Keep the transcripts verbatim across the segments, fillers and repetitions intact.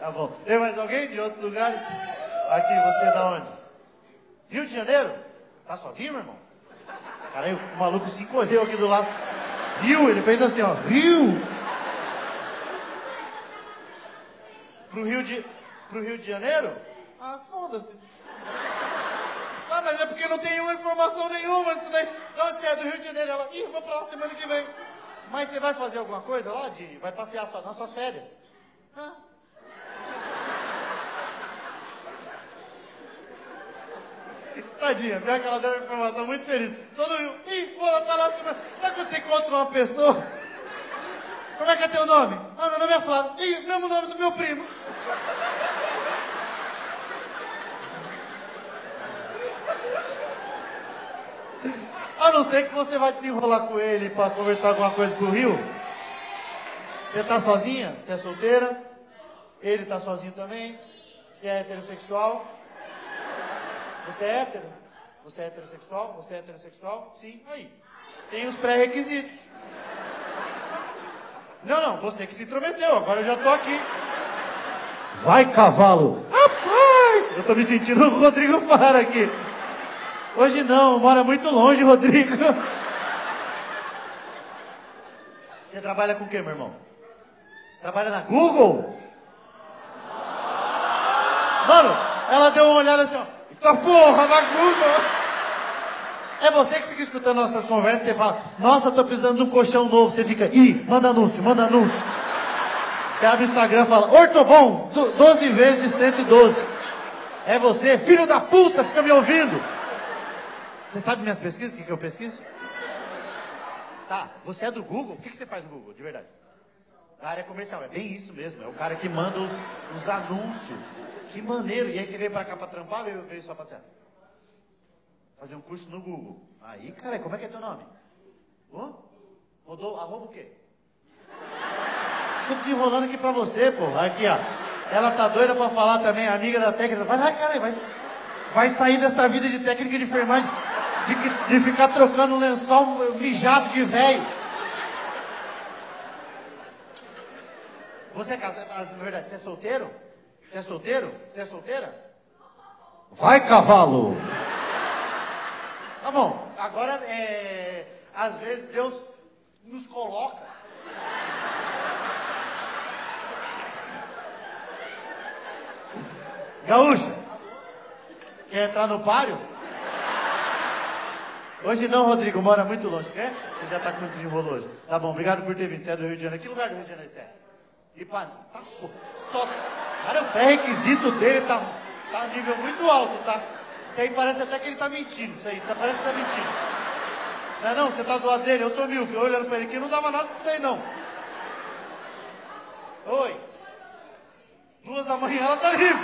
Tá bom. Tem mais alguém de outros lugares? Aqui, você é da onde? Rio de Janeiro? Tá sozinho, meu irmão? Caralho, o maluco se encolheu aqui do lado. Rio, ele fez assim, ó. Rio! Pro Rio de... Pro Rio de Janeiro? Ah, foda-se. Ah, mas é porque não tem uma informação nenhuma disso daí. Não, você é do Rio de Janeiro. Ela, ih, vou pra lá semana que vem. Mas você vai fazer alguma coisa lá? De... Vai passear só nas suas férias? Ah. Tadinha, pior que ela deu uma informação muito feliz. Só do Rio. Ih, vou lá, tá lá semana. Sabe quando você encontra uma pessoa? Como é que é teu nome? Ah, meu nome é Flávio. Ih, mesmo nome do meu primo. A não ser que você vai desenrolar com ele pra conversar alguma coisa pro Rio. Você tá sozinha? Você é solteira? Ele tá sozinho também? Você é heterossexual? Você é hétero? Você é heterossexual? Você é heterossexual? Sim. Aí. Tem os pré-requisitos. Não, não. Você que se intrometeu. Agora eu já tô aqui. Vai, cavalo. Rapaz! Eu tô me sentindo o Rodrigo Fara aqui. Hoje não. Mora muito longe, Rodrigo. Você trabalha com o quê, meu irmão? Você trabalha na Google? Mano, ela deu uma olhada assim, ó. Eita porra, na Google! É você que fica escutando nossas conversas e você fala, nossa, tô precisando de um colchão novo. Você fica, ih, manda anúncio, manda anúncio. Você abre o Instagram e fala, Ortobon, doze vezes de cento e doze. É você, filho da puta, fica me ouvindo. Você sabe minhas pesquisas? O que, que eu pesquiso? Tá, você é do Google? O que, que você faz no Google, de verdade? Da área comercial, é bem isso mesmo. É o cara que manda os, os anúncios. Que maneiro. E aí você veio pra cá pra trampar ou veio, veio só passear? Fazer um curso no Google. Aí, cara, como é que é teu nome? Hã? Rodou, arroba o quê? Tô desenrolando aqui pra você, pô. Aqui, ó. Ela tá doida pra falar também, amiga da técnica. Vai lá, cara, vai, vai sair dessa vida de técnica de enfermagem, de, de ficar trocando um lençol mijado de velho. Você é casado, na verdade, você é solteiro? Você é solteiro? Você é solteira? Vai, cavalo! Tá bom, agora, é, às vezes, Deus nos coloca. Gaúcha, quer entrar no páreo? Hoje não, Rodrigo, mora muito longe, quer? Você já tá com desenrolo hoje. Tá bom, obrigado por ter vindo, você é do Rio de Janeiro. Que lugar do Rio de Janeiro você é? Ipanema, tá, pô, só... Cara, o pré-requisito dele tá, tá um nível muito alto, tá? Isso aí parece até que ele tá mentindo, isso aí, tá, parece que tá mentindo. Não é não? Você tá do lado dele, eu sou míope, eu olhando pra ele aqui, não dava nada disso daí não. Oi. Duas da manhã ela tá livre.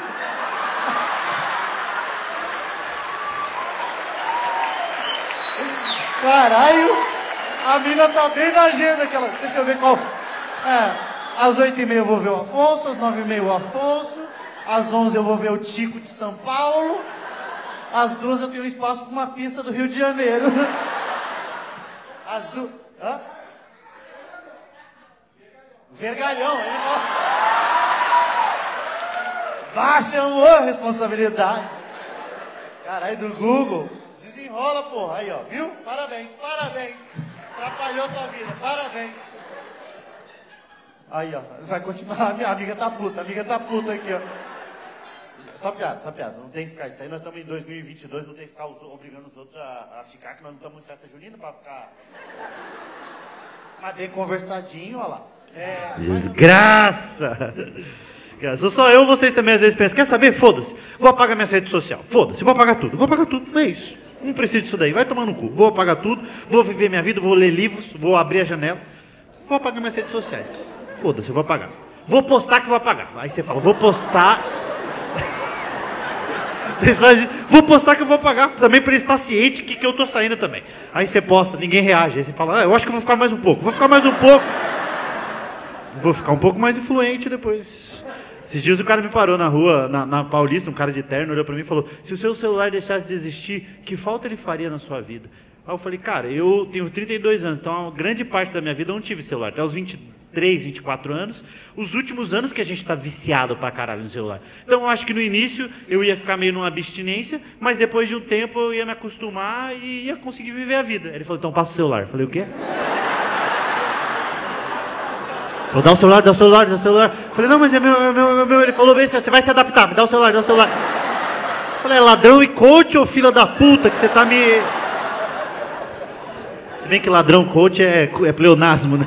Caralho, a mina tá bem na agenda aquela. Deixa eu ver qual... É... Às oito e meia eu vou ver o Afonso, às nove e meia o Afonso, às onze eu vou ver o Tico de São Paulo, às duas eu tenho espaço para uma pista do Rio de Janeiro. Às duas... Hã? Vergalhão, ele fala... Baixa, amor, responsabilidade. Caralho, do Google. Desenrola, porra. Aí, ó, viu? Parabéns, parabéns. Atrapalhou tua vida, parabéns. Aí, ó, vai continuar. A minha amiga tá puta, a amiga tá puta aqui, ó. Só piada, só piada. Não tem que ficar isso aí. Nós estamos em dois mil e vinte e dois, não tem que ficar obrigando os outros a, a ficar, que nós não estamos em festa junina pra ficar... Mas bem conversadinho, ó lá. É... Desgraça! Sou só eu, vocês também às vezes pensam, quer saber? Foda-se, vou apagar minha rede social. Foda-se, vou apagar tudo, vou apagar tudo, não é isso. Não preciso disso daí, vai tomar no cu. Vou apagar tudo, vou viver minha vida, vou ler livros, vou abrir a janela. Vou apagar minhas redes sociais. Foda-se, eu vou apagar. Vou postar que vou apagar. Aí você fala, vou postar... Vocês fazem isso. Vou postar que eu vou apagar. Também para ele estar ciente que, que eu tô saindo também. Aí você posta, ninguém reage. Aí você fala, ah, eu acho que eu vou ficar mais um pouco. Vou ficar mais um pouco. Vou ficar um pouco mais influente depois. Esses dias o cara me parou na rua, na, na Paulista, um cara de terno, olhou para mim e falou, se o seu celular deixasse de existir, que falta ele faria na sua vida? Aí eu falei, cara, eu tenho trinta e dois anos, então a grande parte da minha vida eu não tive celular. Até os vinte e três, vinte e quatro anos, os últimos anos que a gente está viciado pra caralho no celular. Então eu acho que no início eu ia ficar meio numa abstinência, mas depois de um tempo eu ia me acostumar e ia conseguir viver a vida. Ele falou, então passa o celular. Eu falei, o quê? Ele falou, dá o celular, dá o celular, dá o celular. Eu falei, não, mas é meu, é meu, é meu. Ele falou, bem, você vai se adaptar, me dá o celular, dá o celular. Eu falei, é ladrão e coach, ô filha da puta, que você tá me... Se bem que ladrão coach é, é pleonasmo, né?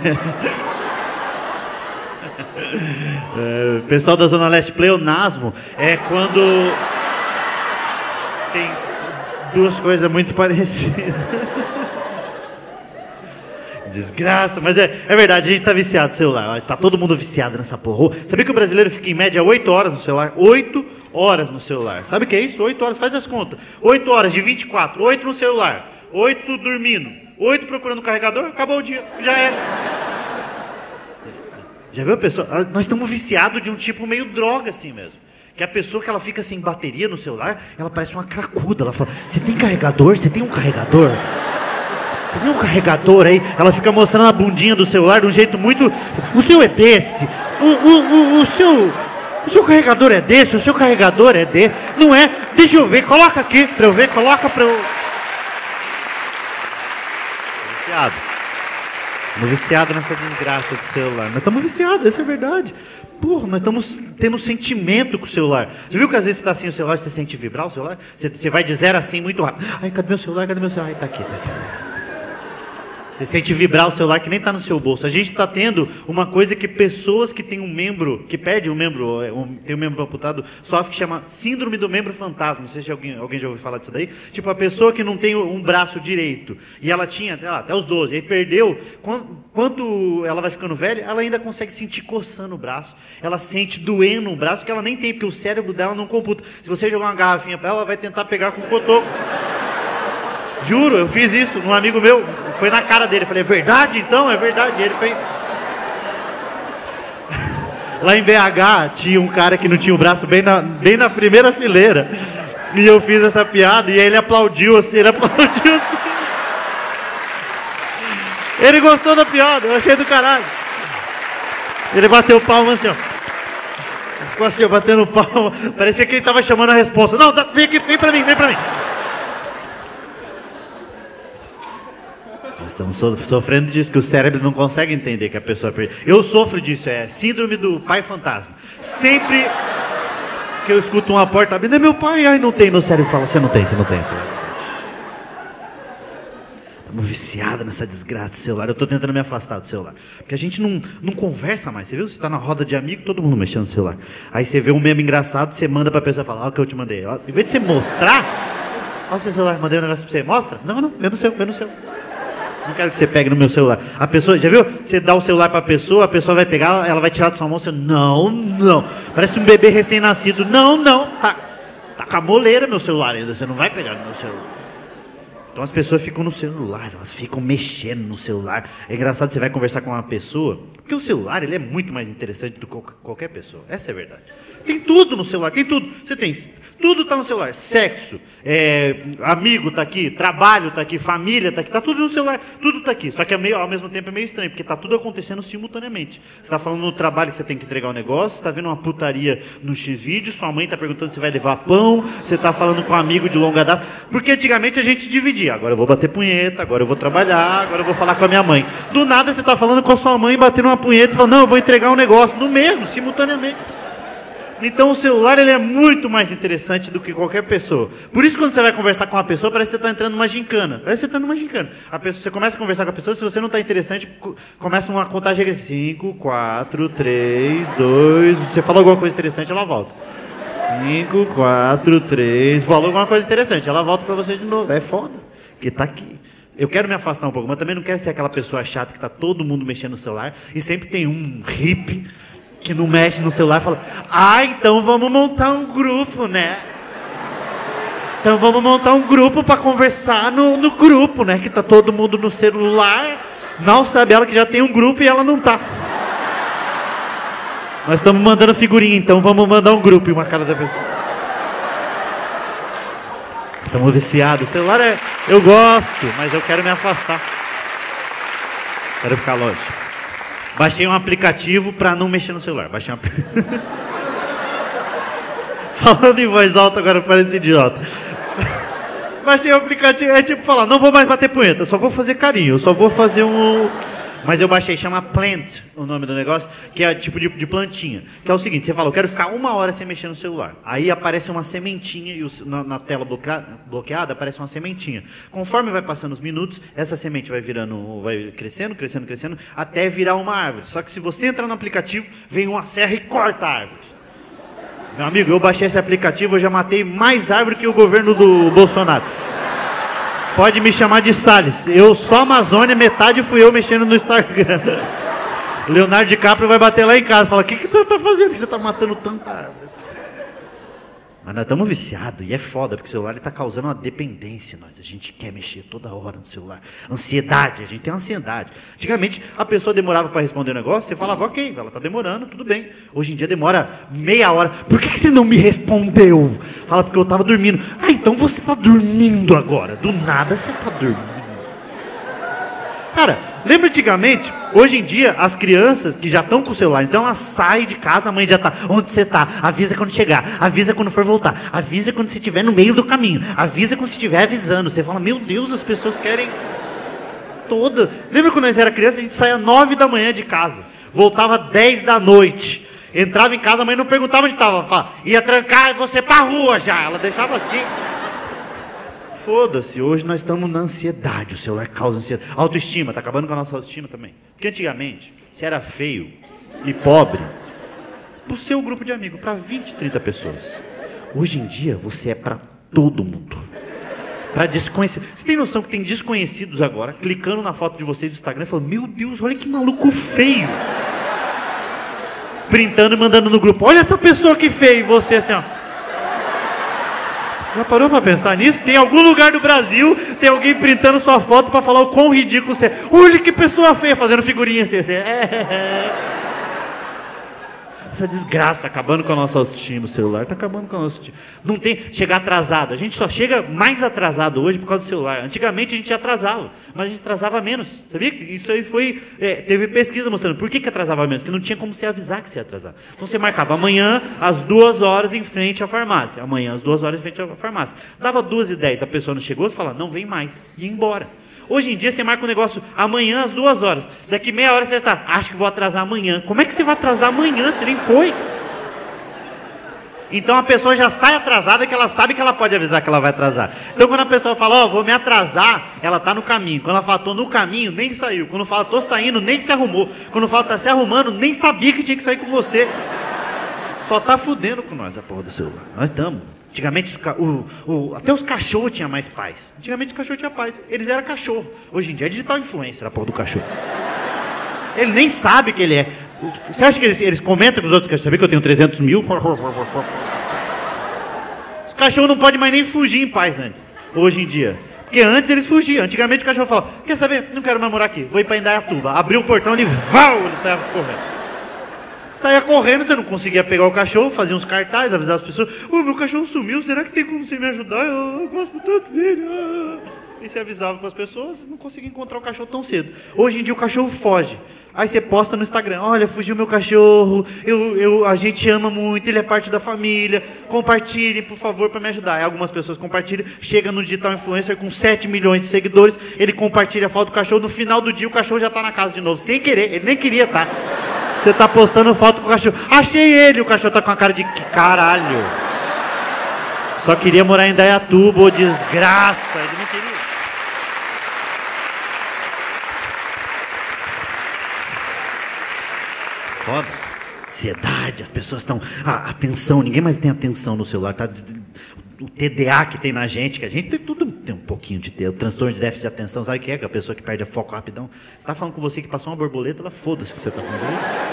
É, pessoal da Zona Leste, pleonasmo é quando tem duas coisas muito parecidas. Desgraça, mas é, é verdade, a gente tá viciado no celular. Tá todo mundo viciado nessa porra. Sabia que o brasileiro fica em média oito horas no celular? oito horas no celular. Sabe o que é isso? oito horas, faz as contas. oito horas de vinte e quatro, oito no celular, oito dormindo, oito procurando o carregador, acabou o dia, já era. Já viu a pessoa? Nós estamos viciados de um tipo meio droga assim mesmo. Que a pessoa que ela fica sem bateria no celular, ela parece uma cracuda. Ela fala, você tem carregador? Você tem um carregador? Você tem um carregador aí? Ela fica mostrando a bundinha do celular de um jeito muito... O seu é desse. O, o, o, o seu... O seu carregador é desse. O seu carregador é desse. Não é? Deixa eu ver. Coloca aqui pra eu ver. Coloca pra eu... Viciado. Estamos viciados nessa desgraça de celular. Nós estamos viciados, essa é a verdade. Porra, nós estamos tendo sentimento com o celular. Você viu que às vezes você está sem o celular, você sente vibrar o celular? Você, você vai de zero a cem muito rápido. Ai, cadê meu celular? Cadê meu celular? Ai, tá aqui, tá aqui. Você sente vibrar o celular que nem está no seu bolso. A gente está tendo uma coisa que pessoas que têm um membro, que perdem um membro, um, tem um membro amputado, sofrem, que chama síndrome do membro fantasma. Não sei se alguém, alguém já ouviu falar disso daí. Tipo, a pessoa que não tem um braço direito, e ela tinha até, lá, até os doze, aí perdeu. Quando, quando ela vai ficando velha, ela ainda consegue sentir coçando o braço. Ela sente doendo o braço que ela nem tem, porque o cérebro dela não computa. Se você jogar uma garrafinha para ela, ela vai tentar pegar com o cotoco. Juro, eu fiz isso num amigo meu, foi na cara dele, eu falei, é verdade então? É verdade, e ele fez. Lá em B H tinha um cara que não tinha o braço bem na, bem na primeira fileira, e eu fiz essa piada, e ele aplaudiu assim, ele aplaudiu assim. Ele gostou da piada, eu achei do caralho. Ele bateu palma assim, ó. Ficou assim, ó, batendo palma, parecia que ele tava chamando a resposta. Não, tá, vem aqui, vem pra mim, vem pra mim. Estamos so sofrendo disso, que o cérebro não consegue entender que a pessoa perdeu. Eu sofro disso, é síndrome do pai fantasma. Sempre que eu escuto uma porta abrindo, é meu pai, ai não tem, meu cérebro fala, você não tem, você não tem. Estamos viciados nessa desgraça do celular, eu estou tentando me afastar do celular. Porque a gente não, não conversa mais, você viu? Você está na roda de amigo, todo mundo mexendo no celular. Aí você vê um meme engraçado, você manda para a pessoa e fala, olha o que eu te mandei. Ela, em vez de você mostrar, olha o seu celular, mandei um negócio para você, mostra? Não, não, vê no seu, vê no seu. Não quero que você pegue no meu celular. A pessoa, já viu? Você dá o celular para a pessoa, a pessoa vai pegar, ela vai tirar da sua mão, você, não, não. Parece um bebê recém-nascido. Não, não. Tá, tá com a moleira meu celular ainda, você não vai pegar no meu celular. Então as pessoas ficam no celular, elas ficam mexendo no celular. É engraçado, você vai conversar com uma pessoa, porque o celular ele é muito mais interessante do que qualquer pessoa. Essa é a verdade. Tem tudo no celular, tem tudo. Você tem, tudo está no celular. Sexo, é, amigo está aqui, trabalho está aqui, família está aqui, está tudo no celular, tudo está aqui. Só que é meio, ao mesmo tempo é meio estranho, porque está tudo acontecendo simultaneamente. Você está falando no trabalho que você tem que entregar um negócio, você está vendo uma putaria no X-Vídeo, sua mãe está perguntando se vai levar pão, você está falando com um amigo de longa data. Porque antigamente a gente dividia. Agora eu vou bater punheta, agora eu vou trabalhar, agora eu vou falar com a minha mãe. Do nada você está falando com a sua mãe, batendo uma punheta e falando, não, eu vou entregar um negócio. No mesmo, simultaneamente. Então o celular ele é muito mais interessante do que qualquer pessoa. Por isso quando você vai conversar com uma pessoa, parece que você está entrando numa gincana. Parece que você está numa gincana. A pessoa, você começa a conversar com a pessoa, se você não está interessante, começa uma contagem regressiva. cinco, quatro, três, dois... Você fala alguma coisa interessante, ela volta. cinco, quatro, três... Falou alguma coisa interessante, ela volta para você de novo. É foda, porque tá aqui. Eu quero me afastar um pouco, mas também não quero ser aquela pessoa chata que está todo mundo mexendo no celular e sempre tem um hippie que não mexe no celular e fala, ah, então vamos montar um grupo, né? Então vamos montar um grupo para conversar no, no grupo, né? Que tá todo mundo no celular, mal sabe ela que já tem um grupo e ela não tá. Nós estamos mandando figurinha, então vamos mandar um grupo e uma cara da pessoa. Estamos viciados. O celular é... Eu gosto, mas eu quero me afastar. Quero ficar longe. Baixei um aplicativo pra não mexer no celular. Baixei um aplicativo. Falando em voz alta, agora parece idiota. Baixei um aplicativo, é tipo falar, não vou mais bater punheta, eu só vou fazer carinho, eu só vou fazer um... Mas eu baixei, chama Plant, o nome do negócio, que é tipo de, de plantinha. Que é o seguinte, você fala, eu quero ficar uma hora sem mexer no celular. Aí aparece uma sementinha, e o, na, na tela bloqueada, bloqueada aparece uma sementinha. Conforme vai passando os minutos, essa semente vai virando, vai crescendo, crescendo, crescendo, até virar uma árvore. Só que se você entrar no aplicativo, vem uma serra e corta a árvore. Meu amigo, eu baixei esse aplicativo, eu já matei mais árvore que o governo do Bolsonaro. Pode me chamar de Salles. Eu só Amazônia, metade fui eu mexendo no Instagram. Leonardo DiCaprio vai bater lá em casa. Fala, o que, que tu tá fazendo? Que você tá matando tanta árvore assim? Mas nós estamos viciados. E é foda, porque o celular ele tá causando uma dependência em nós. A gente quer mexer toda hora no celular. Ansiedade, a gente tem ansiedade. Antigamente, a pessoa demorava para responder o negócio, você falava, ok, ela tá demorando, tudo bem. Hoje em dia demora meia hora. Por que, que você não me respondeu? Fala, porque eu tava dormindo. Ah, então você tá dormindo agora. Do nada você tá dormindo. Cara, lembra antigamente, hoje em dia, as crianças que já estão com o celular, então elas saem de casa, a mãe já tá, onde você tá? Avisa quando chegar, avisa quando for voltar, avisa quando você estiver no meio do caminho, avisa quando você estiver avisando. Você fala, meu Deus, as pessoas querem toda. Lembra quando nós era criança, a gente saía nove da manhã de casa, voltava dez da noite, entrava em casa, a mãe não perguntava onde estava, falava, ia trancar você pra rua já, ela deixava assim. Foda-se, hoje nós estamos na ansiedade, o celular causa ansiedade. Autoestima, tá acabando com a nossa autoestima também. Porque antigamente, se era feio e pobre, pro seu grupo de amigos, para vinte, trinta pessoas. Hoje em dia, você é para todo mundo. Para desconhecidos. Você tem noção que tem desconhecidos agora, clicando na foto de vocês do Instagram e falando, meu Deus, olha que maluco feio. Printando e mandando no grupo, olha essa pessoa que feia, e você assim, ó. Já parou pra pensar nisso? Tem algum lugar do Brasil, tem alguém printando sua foto pra falar o quão ridículo você é. Olha que pessoa feia, fazendo figurinha assim, assim. É. Essa desgraça, acabando com a nossa autoestima, o celular tá acabando com a nossa autoestima. Não tem, chegar atrasado, a gente só chega mais atrasado hoje por causa do celular. Antigamente a gente atrasava, mas a gente atrasava menos, sabia? Isso aí foi, é, teve pesquisa mostrando, por que que atrasava menos? Porque não tinha como você avisar que você ia atrasar. Então você marcava amanhã às duas horas em frente à farmácia, amanhã às duas horas em frente à farmácia. Dava duas e dez, a pessoa não chegou, você fala, não vem mais, e ia embora. Hoje em dia você marca um negócio amanhã às duas horas. Daqui meia hora você está, acho que vou atrasar amanhã. Como é que você vai atrasar amanhã? Você nem foi. Então a pessoa já sai atrasada que ela sabe que ela pode avisar que ela vai atrasar. Então quando a pessoa fala, ó, oh, vou me atrasar, ela está no caminho. Quando ela fala, tô no caminho, nem saiu. Quando fala, tô saindo, nem se arrumou. Quando fala, tá se arrumando, nem sabia que tinha que sair com você. Só tá fudendo com nós a porra do celular. Nós estamos. Antigamente, o, o, até os cachorros tinham mais pais. Antigamente os cachorros tinham pais. Eles eram cachorro. Hoje em dia é digital influencer a porra do cachorro. Ele nem sabe que ele é. Você acha que eles, eles comentam com os outros cachorros? Sabia que eu tenho trezentos mil? Os cachorros não podem mais nem fugir em paz antes. Hoje em dia. Porque antes eles fugiam. Antigamente o cachorro falava, quer saber? Não quero mais morar aqui. Vou ir para Indaiatuba. Abriu o portão, ele val, ele saia correndo. Saia correndo, você não conseguia pegar o cachorro, fazia uns cartazes, avisar as pessoas, ô, oh, meu cachorro sumiu, será que tem como você me ajudar? Eu, eu gosto tanto dele. Ah. E você avisava para as pessoas, não conseguia encontrar o cachorro tão cedo. Hoje em dia o cachorro foge. Aí você posta no Instagram, olha, fugiu meu cachorro, eu, eu, a gente ama muito, ele é parte da família, compartilhe, por favor, para me ajudar. Aí algumas pessoas compartilham, chega no digital influencer com sete milhões de seguidores, ele compartilha a foto do cachorro, no final do dia o cachorro já está na casa de novo, sem querer, ele nem queria estar. Você tá postando foto com o cachorro. Achei ele, o cachorro tá com a cara de que caralho. Só queria morar em Indaiatuba, ô desgraça. Ele não queria. Foda. Ansiedade, as pessoas estão. Ah, atenção, ninguém mais tem atenção no celular. Tá? O T D A que tem na gente, que a gente tem tudo, tem um pouquinho de ter. O transtorno de déficit de atenção, sabe o que é? Que a pessoa que perde o foco rapidão. Tá falando com você que passou uma borboleta, ela foda-se que você tá falando.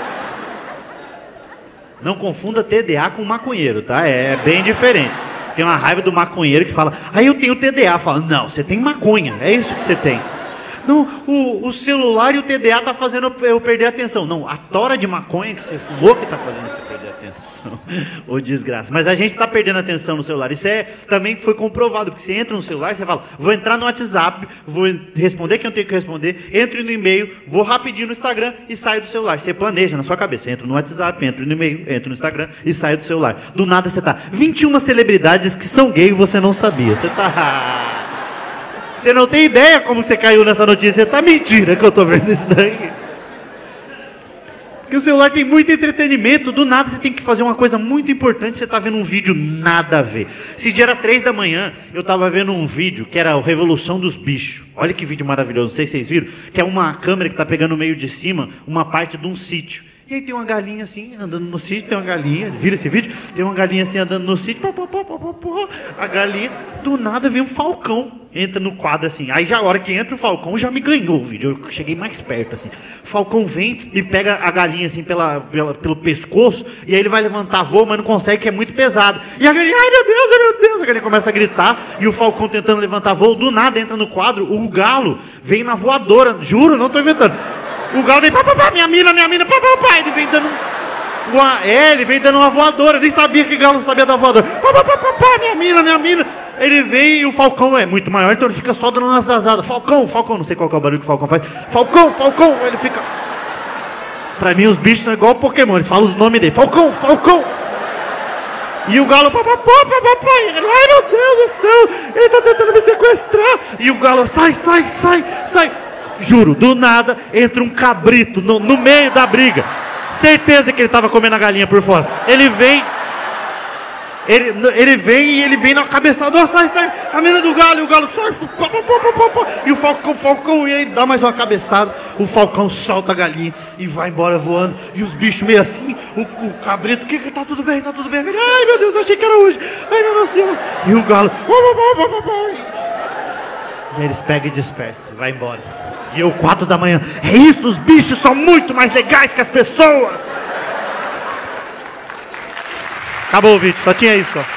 Não confunda T D A com maconheiro, tá? É bem diferente. Tem uma raiva do maconheiro que fala, aí ah, eu tenho T D A. Fala, não, você tem maconha, é isso que você tem. Não, o, o celular e o T D A tá fazendo eu perder a atenção. Não, a tora de maconha que você fumou que tá fazendo você perder a atenção. Ô desgraça. Mas a gente tá perdendo a atenção no celular. Isso é, também foi comprovado, porque você entra no celular, você fala, vou entrar no WhatsApp, vou responder quem eu tenho que responder, entro no e-mail, vou rapidinho no Instagram e saio do celular. Você planeja na sua cabeça, entra no WhatsApp, entro no e-mail, entro no Instagram e saio do celular. Do nada você tá, vinte e uma celebridades que são gay e você não sabia. Você tá... Você não tem ideia como você caiu nessa notícia. Tá mentira que eu tô vendo isso daí. Porque o celular tem muito entretenimento. Do nada você tem que fazer uma coisa muito importante. Você tá vendo um vídeo nada a ver. Esse dia era três da manhã. Eu tava vendo um vídeo que era a Revolução dos Bichos. Olha que vídeo maravilhoso. Não sei se vocês viram. Que é uma câmera que tá pegando no meio de cima uma parte de um sítio. E aí tem uma galinha assim, andando no sítio, tem uma galinha, vira esse vídeo? Tem uma galinha assim, andando no sítio, pô, pô, pô, pô, pô, a galinha, do nada vem um falcão, entra no quadro assim, aí já a hora que entra o falcão, já me ganhou o vídeo, eu cheguei mais perto assim, o falcão vem e pega a galinha assim pela, pela, pelo pescoço, e aí ele vai levantar voo, mas não consegue, que é muito pesado, e a galinha, ai meu Deus, ai meu Deus, a galinha começa a gritar, e o falcão tentando levantar voo, do nada entra no quadro, o galo vem na voadora, juro, não tô inventando. O galo vem, pá, pá, pá, minha mina, minha mina, pá, pá, pá, ele vem dando uma, é, ele vem dando uma voadora, nem sabia que galo sabia da voadora, pá, pá, pá, pá, pá, minha mina, minha mina, ele vem e o falcão é muito maior, então ele fica só dando umas asadas, falcão, falcão, não sei qual que é o barulho que o falcão faz, falcão, falcão, ele fica, pra mim os bichos são igual Pokémon, eles falam os nomes dele, falcão, falcão, e o galo, pá, pá, pá, pá, pá, pá, e ele, ai meu Deus do céu, ele tá tentando me sequestrar, e o galo, sai, sai, sai, sai. Juro, do nada entra um cabrito no, no meio da briga. Certeza que ele estava comendo a galinha por fora. Ele vem, ele, ele vem e ele vem na cabeçada. Oh, sai, sai, a menina do galo, e o galo sai. Pá, pá, pá, pá, pá, e o falcão, falcão, e aí dá mais uma cabeçada. O falcão solta a galinha e vai embora voando. E os bichos meio assim, o, o cabrito, que que tá tudo bem, tá tudo bem. Ele, ai meu Deus, eu achei que era hoje. Ai meu Deus, Senhor. E o galo, oh, pá, pá, pá, pá. E aí eles pegam e dispersam, vai embora. E eu, quatro da manhã, é isso, os bichos são muito mais legais que as pessoas. Acabou o vídeo, só tinha isso, só.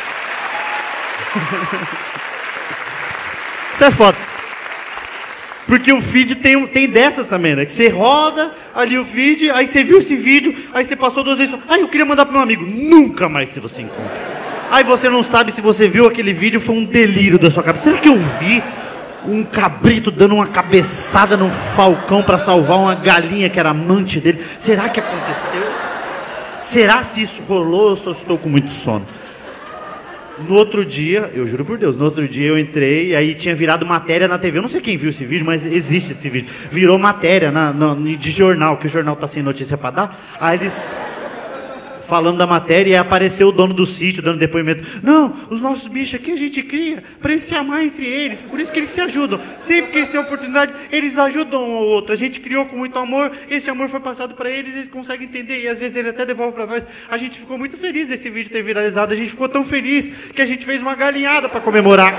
Isso é foda. Porque o feed tem, tem dessas também, né? Que você roda ali o feed, aí você viu esse vídeo, aí você passou duas vezes e falou, ah, eu queria mandar pro meu amigo. Nunca mais se você encontra. Aí você não sabe se você viu aquele vídeo, foi um delírio da sua cabeça. Será que eu vi um cabrito dando uma cabeçada num falcão para salvar uma galinha que era amante dele? Será que aconteceu? Será se isso rolou? Eu só estou com muito sono. No outro dia, eu juro por Deus, no outro dia eu entrei e aí tinha virado matéria na T V. Eu não sei quem viu esse vídeo, mas existe esse vídeo. Virou matéria na, na, de jornal, que o jornal tá sem notícia para dar. Aí eles... falando da matéria, e apareceu o dono do sítio, dando depoimento. Não, os nossos bichos aqui a gente cria para eles se amar entre eles, por isso que eles se ajudam. Sempre que eles têm oportunidade, eles ajudam um ao outro. A gente criou com muito amor, esse amor foi passado para eles, eles conseguem entender, e às vezes ele até devolve para nós. A gente ficou muito feliz desse vídeo ter viralizado, a gente ficou tão feliz que a gente fez uma galinhada para comemorar.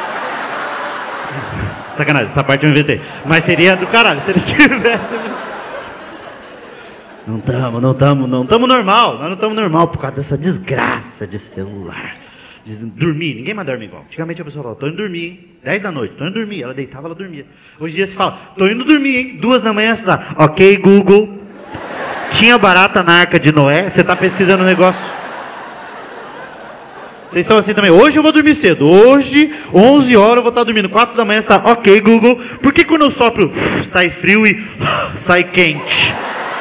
Sacanagem, essa parte eu inventei. Mas seria do caralho, se ele tivesse... Não estamos, não estamos, não estamos normal. Nós não estamos normal por causa dessa desgraça de celular. De dormir, ninguém mais dorme igual. Antigamente a pessoa falava, tô indo dormir, hein? dez da noite, tô indo dormir. Ela deitava, ela dormia. Hoje em dia você fala, tô indo dormir, hein? duas da manhã você tá, ok, Google. Tinha barata na Arca de Noé, você tá pesquisando o negócio. Vocês estão assim também. Hoje eu vou dormir cedo. Hoje, onze horas, eu vou estar dormindo. quatro da manhã você tá, ok, Google. Por que quando eu sopro, sai frio e sai quente?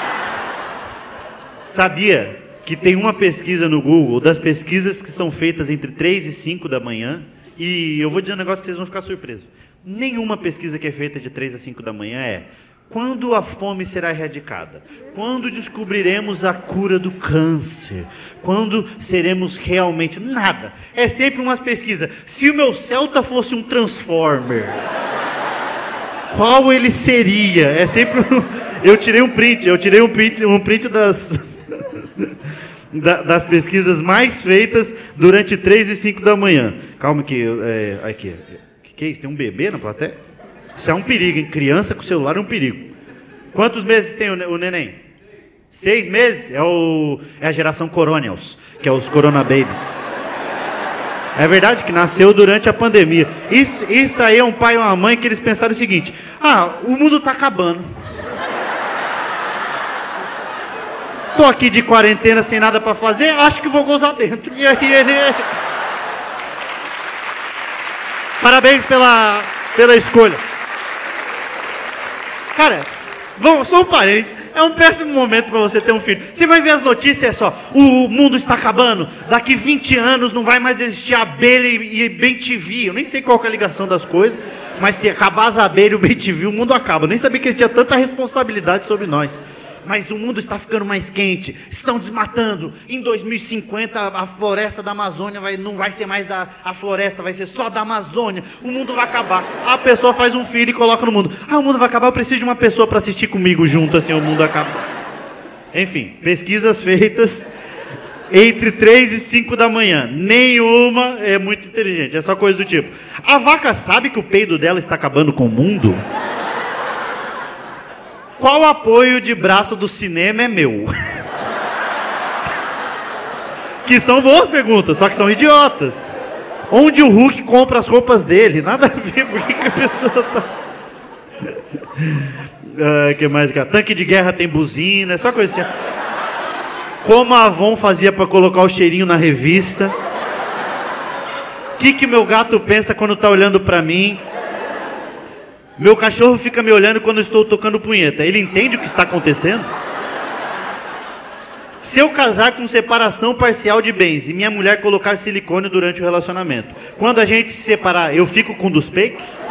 Sabia que tem uma pesquisa no Google, das pesquisas que são feitas entre três e cinco da manhã, e eu vou dizer um negócio que vocês vão ficar surpresos. Nenhuma pesquisa que é feita de três a cinco da manhã é: quando a fome será erradicada? Quando descobriremos a cura do câncer? Quando seremos realmente... Nada. É sempre umas pesquisas. Se o meu Celta fosse um Transformer, qual ele seria? É sempre... Eu tirei um print, eu tirei um print, um print das... das pesquisas mais feitas durante três e cinco da manhã. Calma que... É, aqui. Que que é isso? Tem um bebê na plateia? Isso é um perigo, hein? Criança com celular é um perigo. Quantos meses tem o neném? Seis meses? É, o, é a geração Coronels, que é os Corona Babies. É verdade que nasceu durante a pandemia. Isso, isso aí é um pai e uma mãe que eles pensaram o seguinte: ah, o mundo tá acabando. Tô aqui de quarentena sem nada pra fazer, acho que vou gozar dentro. E aí ele... Parabéns pela, pela escolha. Cara, vamos, só um parênteses. É um péssimo momento para você ter um filho. Você vai ver as notícias, é só: o mundo está acabando, daqui vinte anos não vai mais existir abelha e, e bem T V. Eu nem sei qual que é a ligação das coisas, mas se acabar as abelhas e o bem T V, o mundo acaba. Eu nem sabia que ele tinha tanta responsabilidade sobre nós. Mas o mundo está ficando mais quente, estão desmatando. Em dois mil e cinquenta a floresta da Amazônia vai, não vai ser mais da a floresta, vai ser só da Amazônia. O mundo vai acabar. A pessoa faz um filho e coloca no mundo. Ah, o mundo vai acabar, eu preciso de uma pessoa para assistir comigo junto, assim o mundo acaba. Enfim, pesquisas feitas entre três e cinco da manhã. Nenhuma é muito inteligente, é só coisa do tipo: a vaca sabe que o peido dela está acabando com o mundo? Qual apoio de braço do cinema é meu? Que são boas perguntas, só que são idiotas. Onde o Hulk compra as roupas dele? Nada a ver, por que a pessoa tá... ah, que mais? Tanque de guerra tem buzina, é só coisa assim. Como a Avon fazia para colocar o cheirinho na revista? O que que meu gato pensa quando tá olhando para mim? Meu cachorro fica me olhando quando eu estou tocando punheta. Ele entende o que está acontecendo? Se eu casar com separação parcial de bens e minha mulher colocar silicone durante o relacionamento, quando a gente se separar, eu fico com um dos peitos?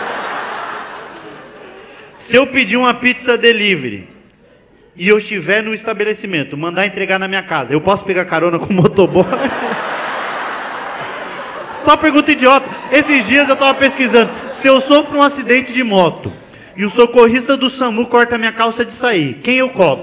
Se eu pedir uma pizza delivery e eu estiver no estabelecimento, mandar entregar na minha casa, eu posso pegar carona com o motoboy? Só pergunta idiota. Esses dias eu estava pesquisando: se eu sofro um acidente de moto e o socorrista do SAMU corta minha calça de sair, quem eu cobro?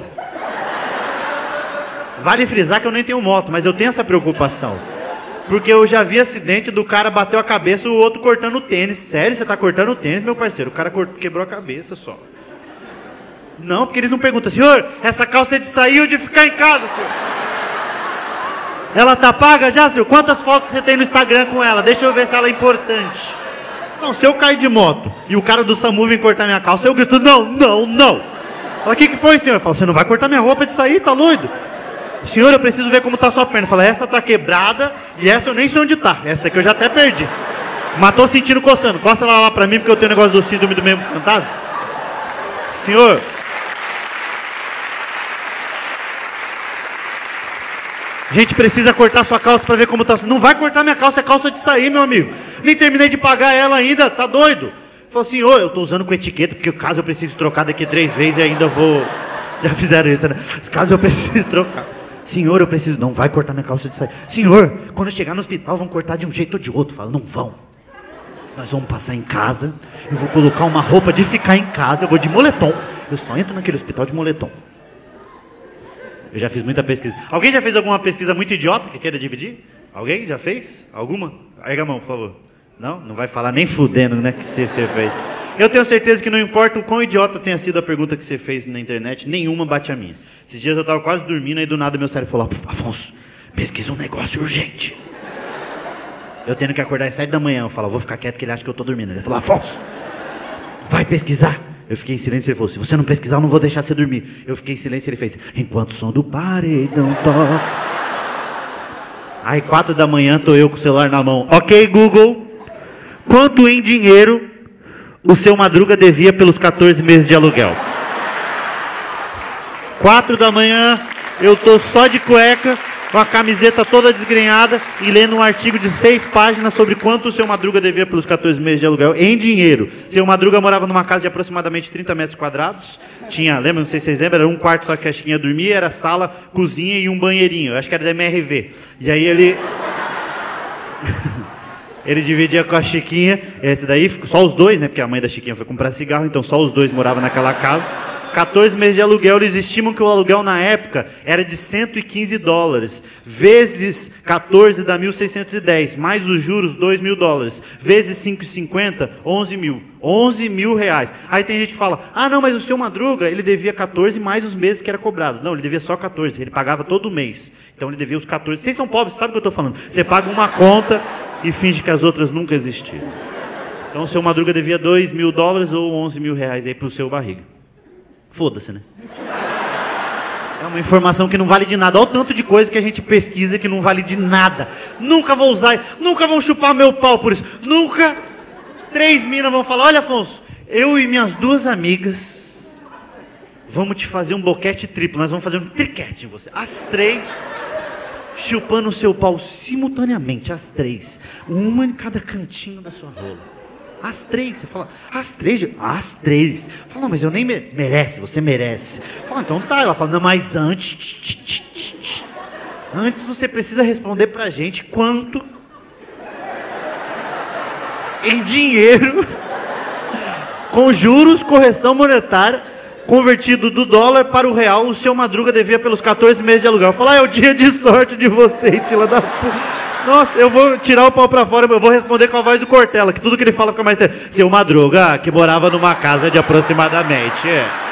Vale frisar que eu nem tenho moto, mas eu tenho essa preocupação. Porque eu já vi acidente do cara bateu a cabeça e o outro cortando o tênis. Sério, você está cortando o tênis, meu parceiro? O cara quebrou a cabeça só. Não, porque eles não perguntam: senhor, essa calça é de sair ou de ficar em casa, senhor? Ela tá paga já, senhor? Quantas fotos você tem no Instagram com ela? Deixa eu ver se ela é importante. Não, se eu cair de moto e o cara do SAMU vem cortar minha calça, eu grito: não, não, não. Fala: o que que foi, senhor? Eu falo: você não vai cortar minha roupa de sair, tá doido? Senhor, eu preciso ver como tá a sua perna. Fala: essa tá quebrada e essa eu nem sei onde tá. Essa daqui eu já até perdi. Mas tô sentindo coçando. Coça ela lá pra mim porque eu tenho negócio do síndrome do mesmo fantasma. Senhor... A gente precisa cortar sua calça para ver como tá. Não vai cortar minha calça, é calça de sair, meu amigo. Nem terminei de pagar ela ainda, tá doido? Falou: senhor, eu tô usando com etiqueta, porque caso eu precise trocar daqui três vezes, eu ainda vou... Já fizeram isso, né? Caso eu precise trocar. Senhor, eu preciso... Não vai cortar minha calça de sair. Senhor, quando eu chegar no hospital, vão cortar de um jeito ou de outro. Fala: não vão. Nós vamos passar em casa, eu vou colocar uma roupa de ficar em casa, eu vou de moletom. Eu só entro naquele hospital de moletom. Eu já fiz muita pesquisa. Alguém já fez alguma pesquisa muito idiota que queira dividir? Alguém já fez? Alguma? Erga a mão, por favor. Não? Não vai falar nem fudendo, né, que você fez. Eu tenho certeza que não importa o quão idiota tenha sido a pergunta que você fez na internet, nenhuma bate a minha. Esses dias eu estava quase dormindo, aí do nada meu cérebro falou: Afonso, pesquisa um negócio urgente. Eu tendo que acordar às sete da manhã. Eu falo: vou ficar quieto que ele acha que eu estou dormindo. Ele falou: Afonso, vai pesquisar. Eu fiquei em silêncio e ele falou: se você não pesquisar, eu não vou deixar você dormir. Eu fiquei em silêncio e ele fez: enquanto o som do paredão toca. Aí, quatro da manhã, tô eu com o celular na mão. Ok, Google, quanto em dinheiro o seu Madruga devia pelos quatorze meses de aluguel? Quatro da manhã, eu tô só de cueca, com a camiseta toda desgrenhada e lendo um artigo de seis páginas sobre quanto o seu Madruga devia pelos quatorze meses de aluguel em dinheiro. Seu Madruga morava numa casa de aproximadamente trinta metros quadrados. Tinha, lembra, não sei se vocês lembram, era um quarto só que a Chiquinha dormia, era sala, cozinha e um banheirinho. Eu acho que era da M R V. E aí ele... ele dividia com a Chiquinha, esse daí, só os dois, né? Porque a mãe da Chiquinha foi comprar cigarro, então só os dois moravam naquela casa. quatorze meses de aluguel, eles estimam que o aluguel na época era de cento e quinze dólares, vezes quatorze dá mil seiscentos e dez, mais os juros, dois mil dólares, vezes cinco e cinquenta, onze mil. onze mil reais. Aí tem gente que fala: ah, não, mas o seu Madruga, ele devia quatorze mais os meses que era cobrado. Não, ele devia só quatorze, ele pagava todo mês. Então ele devia os quatorze. Vocês são pobres, sabe o que eu estou falando? Você paga uma conta e finge que as outras nunca existiram. Então o seu Madruga devia dois mil dólares ou onze mil reais aí pro seu barriga. Foda-se, né? É uma informação que não vale de nada. Olha o tanto de coisa que a gente pesquisa que não vale de nada. Nunca vou usar, nunca vão chupar meu pau por isso. Nunca três minas vão falar, olha, Afonso, eu e minhas duas amigas vamos te fazer um boquete triplo. Nós vamos fazer um triquete em você. As três chupando o seu pau simultaneamente, as três. Uma em cada cantinho da sua rola. As três, você fala, as três, as três. Fala, não, mas eu nem mere... merece, você merece. Fala, então tá. Ela fala, não, mas antes, tch, tch, tch, tch. Antes você precisa responder pra gente quanto em dinheiro, com juros, correção monetária, convertido do dólar para o real, o seu Madruga devia pelos quatorze meses de aluguel. Eu falo, ah, é o dia de sorte de vocês, fila da puta. Nossa, eu vou tirar o pau pra fora, eu vou responder com a voz do Cortella, que tudo que ele fala fica mais... Seu Madruga, que morava numa casa de aproximadamente...